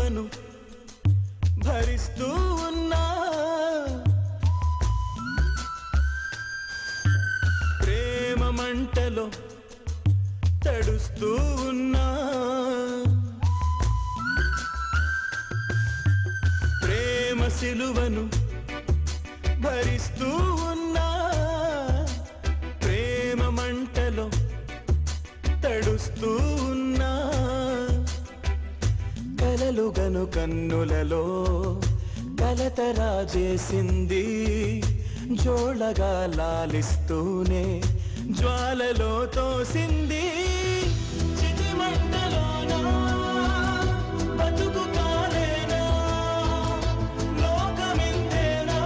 సిలువను భరిస్తూ ఉన్నా, ప్రేమ మంటలో తడుస్తూ ఉన్నా, ప్రేమ సిలువను భరిస్తూ ఉన్నా, ప్రేమ మంటలో తడుస్తూ ఉన్నా, కలలుగను కన్నులలో కలత రాజేసింది, జోళగా లాలిస్తూనే జ్వాలలో తోసింది, చితి మంటలోనా బతుకు కాలేనా, లోకమింతేనా.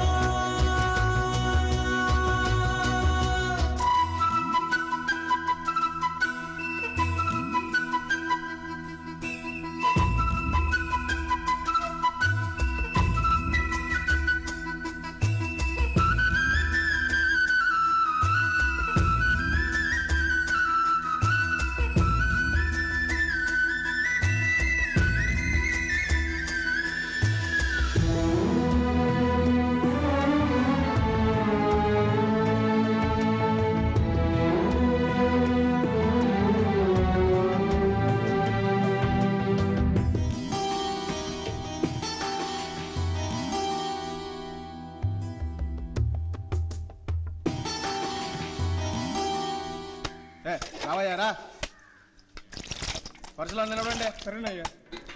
రావయ్యారా, వరుసలో నిలబడండి. సరేనయ్యా.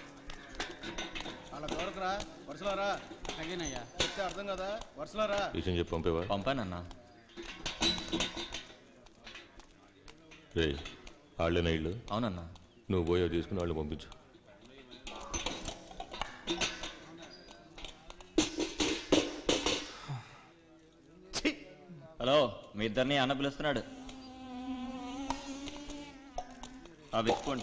అలా దూరకురా, వరుసలో రా. అగేనయ్యా, చెప్తే అర్థం కదా, వరుసలో రా. విషయం చెప్పి పంపేవా? పంపానన్నా. రే వాళ్ళేనా ఇళ్ళు? అవునన్నా. నువ్వు పోయో తీసుకుని వాళ్ళు పంపించు. హలో, మీ ఇద్దరిని అన్న పిలుస్తున్నాడు. వెచ్చుకోండి.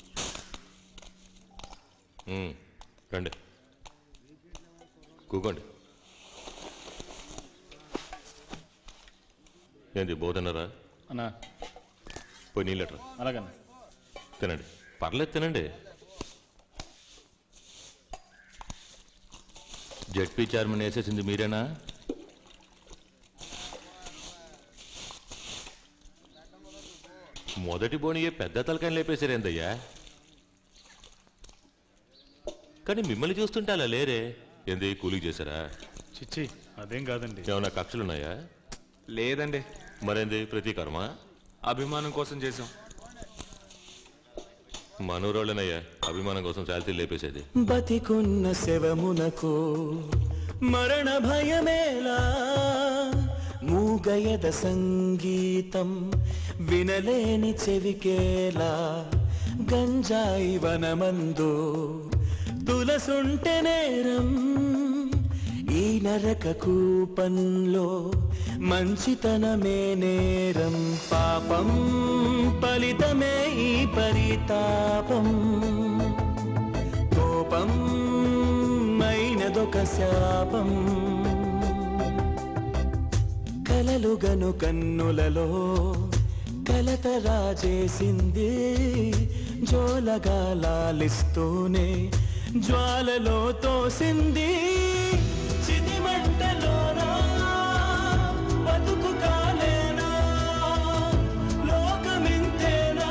రండి, కూకోండి. ఏంది బోధనరా అన్నా? పోయి నీళ్ళట్రా. అలాగన్నా. తినండి, పర్లేదు తినండి. జెడ్పీ చైర్మన్ వేసేసింది మీరేనా? మొదటి బోనియే పెద్ద తలకాయని లేపేశారేందయ్యా? కానీ మిమ్మల్ని చూస్తుంటే అలా లేరే. ఏంది కూలీ చేశారా? చిచ్చి అదేం కాదండి. ఏమన్నా కక్షలున్నాయా? లేదండి. మరేంది ప్రతీకారమా? అభిమానం కోసం చేసాం. మనూరోళ్ళనయ్యా అభిమానం కోసం శాలితీ లేపేసేది. బతికున్న శవమునకు మరణ భయమేలా, మూగయద సంగీతం వినలేని చెవికేలా, గంజాయి వనమందు తులసుంటె నేరం, ఈ నరక కూపంలో మంచితనమే నేరం, పాపం ఫలితమే ఈ పరితాపం, కోపం అయినదొక శాపం, కలలుగను కన్నులలో కలత రాజేసింది, జోలగా లాలిస్తూనే జ్వాలలో తోసింది, చితి మంటలోనా బతుకు కాలేనా, లోకమింతేనా.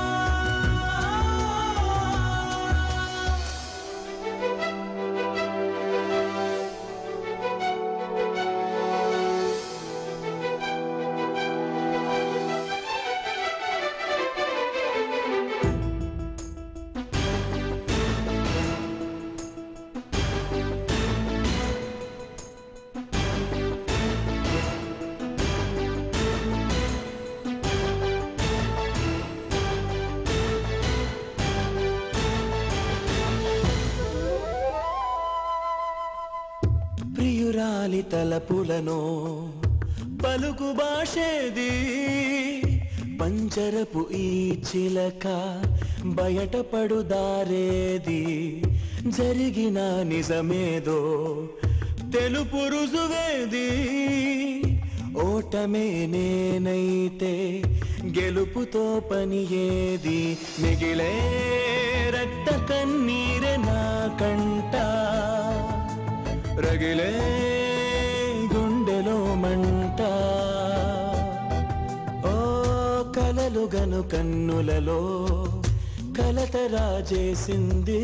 ప్రియురాలి తలపులను పలుకు భాషేది, పంజరపు ఈ చిలక బయటపడు దారేది, జరిగిన నిజమేదో తెలుపు రుజువేది, ఓటమే నేనైతే గెలుపుతో పని ఏది, మిగిలే రక్త కన్నీరె నా కంట రగిలే గుండెలో మంట ఓ కలలుగను కన్నులలో కలత రాజేసింది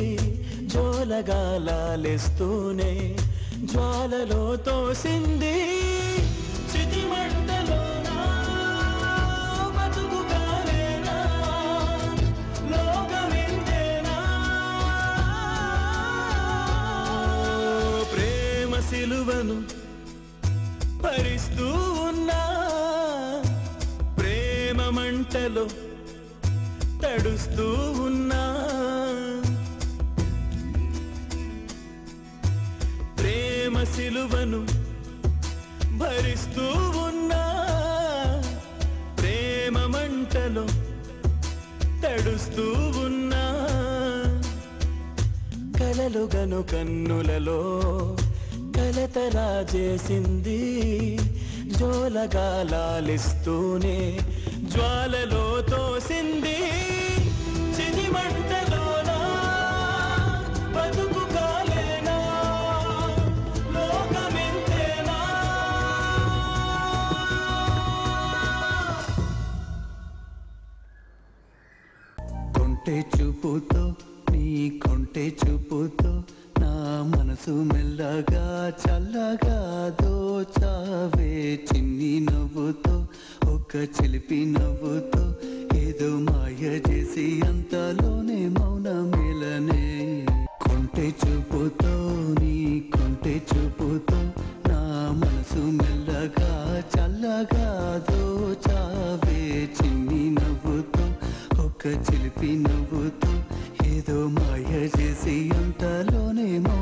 జోలగాలాలేస్తూనే జ్వాలలో తోసింది చితిమంటలోనా బతుకు కాలేనా లోకమింతేనా ప్రేమ సిలువను భరిస్తూ ఉన్నా ప్రేమ మంటలో తడుస్తూ ఉన్నా ప్రేమ సిలువను భరిస్తూ ఉన్నా ప్రేమ మంటలో తడుస్తూ ఉన్నా కలలుగను కన్నులలో కలత రాజేసింది జోలగాలాలిస్తూనే జ్వాలలో తోసింది చితిమంటలోనా బతుకు కాలేనా లోకమెంతేనా కొంటె చూపుతో నీ కొంటె చూపుతో నా మనసు మెల్లగా చల్లగా దోచావే చిన్ని నవ్వుతో ఒక చిలిపి నవ్వుతో ఏదో మాయ చేసి అంతలోనే మౌన మేలనే కొంటె చూపుతో నీ కొంటె చూపుతో నా మనసు మెల్లగా చల్లగా దోచావే చిన్ని నవ్వుతో ఒక చిలిపి నవ్వుతో ఏదో మాయ చేసి అంతలోనే